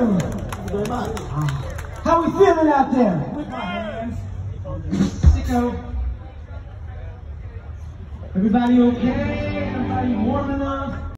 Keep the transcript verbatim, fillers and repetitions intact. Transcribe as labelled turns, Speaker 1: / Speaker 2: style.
Speaker 1: you.
Speaker 2: Very much.
Speaker 1: How we feeling out there?
Speaker 2: With my hands.
Speaker 1: Sicko. Everybody okay? Everybody warm enough?